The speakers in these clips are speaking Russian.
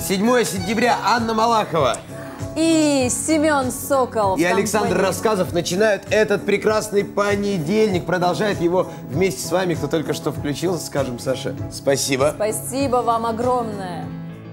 7 сентября Анна Малахова и Семен Сокол и Александр Рассказов начинают этот прекрасный понедельник. Продолжает его вместе с вами, кто только что включился. Скажем, Саша, спасибо. Спасибо вам огромное.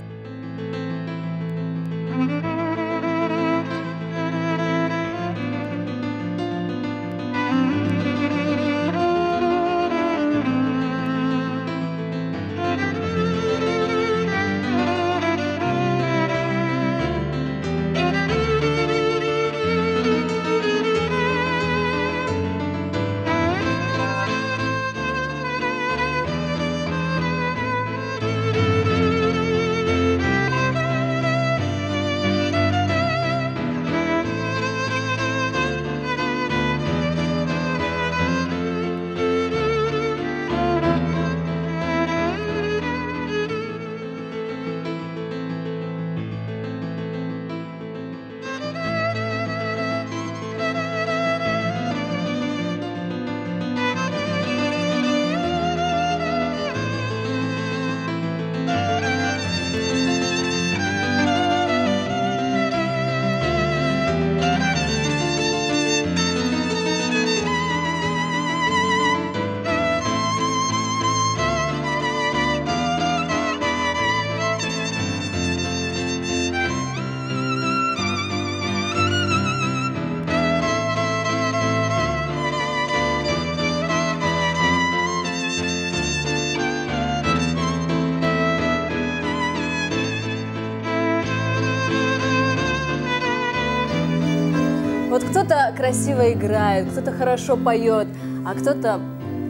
Вот кто-то красиво играет, кто-то хорошо поет, а кто-то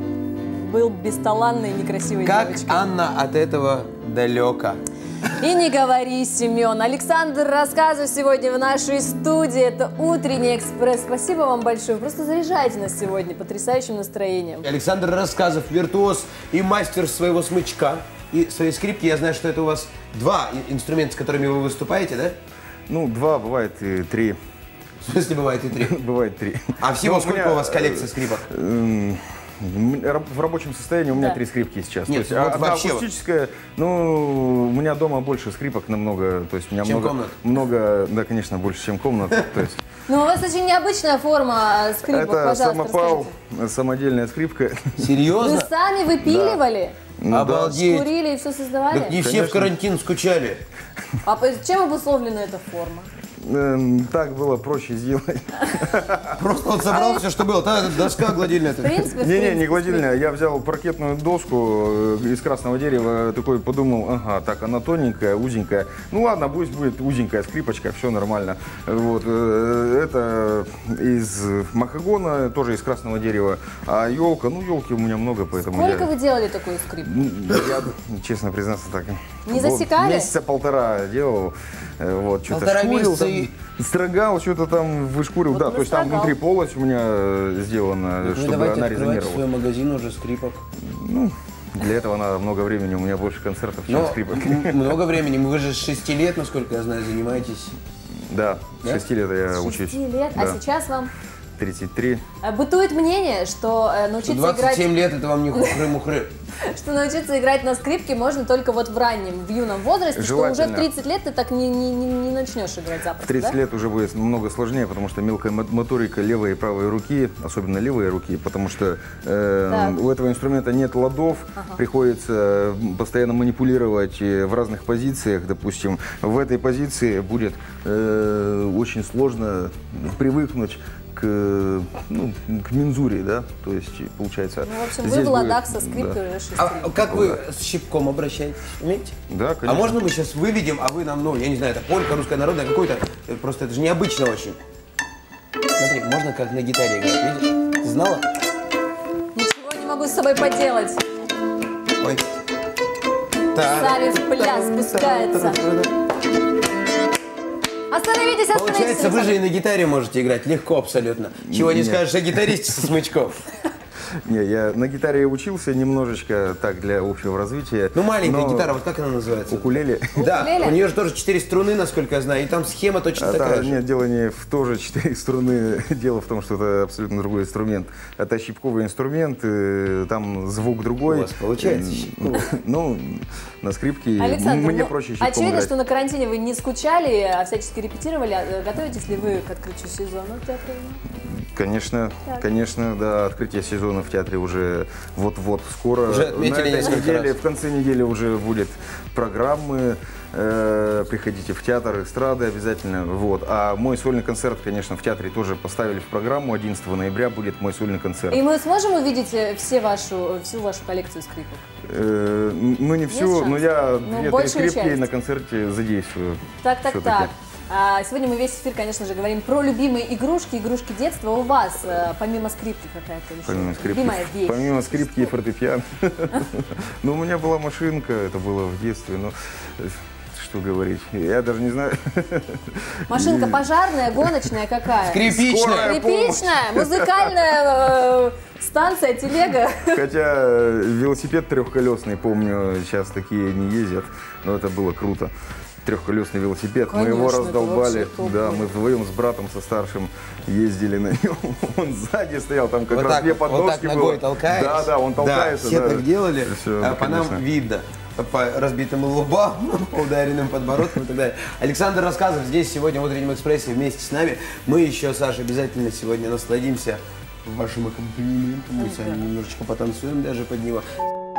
был бесталанной, некрасивой девочкой. Как Анна от этого далека. И не говори, Семен. Александр Рассказов сегодня в нашей студии. Это «Утренний экспресс». Спасибо вам большое. Вы просто заряжаете нас сегодня потрясающим настроением. Александр Рассказов, виртуоз и мастер своего смычка и своей скрипки. Я знаю, что это у вас 2 инструмента, с которыми вы выступаете, да? Ну, 2, бывает и 3. В смысле, бывает и 3? Бывает 3. А всего сколько у вас коллекция скрипок? В рабочем состоянии у меня 3 скрипки сейчас. Нет, то есть, вот вообще акустическая, ну, у меня дома больше скрипок намного, то есть у меня много, да, конечно, больше, чем комнат. То есть. Ну, у вас очень необычная форма скрипок, это пожалуйста, самопал, расскажите. самодельная скрипка. Серьезно? Вы сами выпиливали? Да. Обалдеть. Курили и все создавали? Так не все в карантин скучали. А чем обусловлена эта форма? Так было проще сделать. Просто вот собрал все, что было. Та доска гладильная. Не гладильная. Я взял паркетную доску из красного дерева, такой подумал, ага, так она тоненькая, узенькая. Ну ладно, пусть будет узенькая скрипочка, все нормально. Вот. Это из махагона, тоже из красного дерева. А елка, ну елки у меня много, поэтому Сколько вы делали такую скрипку? Я, честно признаться, так. Не засекали? Месяца 1,5 делал. Вот, что-то 1,5 шкурил, месяца там, строгал, что-то там вышкурил. Вот да, то есть там внутри полость у меня сделана, чтобы она резонировала. Свой магазин уже скрипок. Ну, для этого надо много времени, у меня больше концертов, чем скрипок. Много времени, вы же с 6 лет, насколько я знаю, занимаетесь. Да, 6 лет я учусь. 6 лет, да. А сейчас вам? 33. Бытует мнение, что научиться 27 играть... лет это вам не хухры-мухры. Что научиться играть на скрипке можно только вот в раннем, в юном возрасте, что уже в 30 лет ты так не начнешь играть запросто, В 30 лет уже будет намного сложнее, потому что мелкая моторика левой и правой руки, особенно левой руки, потому что у этого инструмента нет ладов, приходится постоянно манипулировать в разных позициях, допустим. В этой позиции будет очень сложно привыкнуть к мензуре, да, то есть получается. Ну, в общем, вы в ладах со скрипкой уже 6 лет. А как вы с щипком обращаетесь? Умеете? Да, конечно. А можно мы сейчас выведем, а вы нам, ну, я не знаю, это полька, русская народная, какой-то, просто это же необычно очень. Смотри, можно как на гитаре играть, видишь? Ты знала? Ничего не могу с собой поделать. Ой. Сами в пляс спускается. Остановитесь, остановитесь. Получается, вы же и на гитаре можете играть легко абсолютно. Чего не скажешь о гитаристе со смычком. Не, я на гитаре учился немножечко, так, для общего развития. Ну, маленькая но гитара, вот как она называется? Укулеле. Да, Укулеле? у нее же тоже 4 струны, насколько я знаю, и там схема точно такая же. Нет, дело не в тоже 4 струны. Дело в том, что это абсолютно другой инструмент. Это щипковый инструмент, там звук другой. У вас получается щипковый? Ну, на скрипке Александр, мне ну, проще щипком очевидно, играть. что на карантине вы не скучали, а всячески репетировали. Готовитесь ли вы к открытию сезона театрального? Конечно, Так. конечно, да, открытие сезона в театре уже вот-вот скоро. Уже отметили На этой несколько неделе, раз. в конце недели уже будет программы. Приходите в театр эстрады обязательно. Вот. А мой сольный концерт, конечно, в театре тоже поставили в программу. 11 ноября будет мой сольный концерт. И мы сможем увидеть всю вашу коллекцию скрипок? Ну, не всю, шанс? но я Ну, 2-3 большую скрипки часть. на концерте задействую. Так. всё-таки. Сегодня мы весь эфир, конечно же, говорим про любимые игрушки, игрушки детства. У вас, помимо скрипки, какая-то еще любимая вещь? Помимо скрипки и фортепиано. Ну, у меня была машинка, это было в детстве, но что говорить, я даже не знаю. Машинка пожарная, гоночная какая? Скрипичная. Скрипичная, музыкальная станция, телега. Хотя велосипед трехколесный, помню, сейчас такие не ездят, но это было круто. Трехколесный велосипед, мы его Конечно, это раздолбали. вообще топ Да, был. мы вдвоем с братом, со старшим ездили на нем. Он сзади стоял, там как Вот раз так, две вот подножки так было. ногой толкаешь. Да, он толкается. Да, все да. так делали, Всё, а да, по нам конечно. видно. По разбитым лбам, по ударенным подбородкам и так далее. Александр Рассказов здесь сегодня в «Утреннем экспрессе» вместе с нами. Мы еще, Саша, обязательно сегодня насладимся вашим аккомпанементом. Мы с вами немножечко потанцуем даже под него.